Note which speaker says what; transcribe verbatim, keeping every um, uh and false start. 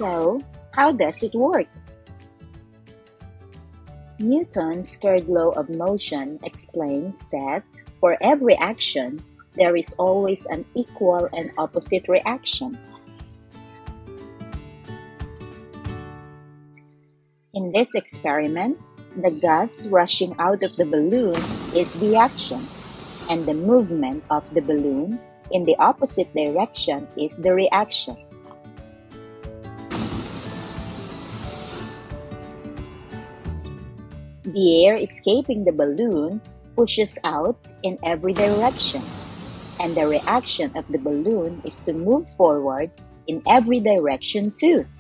Speaker 1: So, how does it work? Newton's third law of motion explains that for every action, there is always an equal and opposite reaction. In this experiment, the gas rushing out of the balloon is the action, and the movement of the balloon in the opposite direction is the reaction. The air escaping the balloon pushes out in every direction, and the reaction of the balloon is to move forward in every direction too.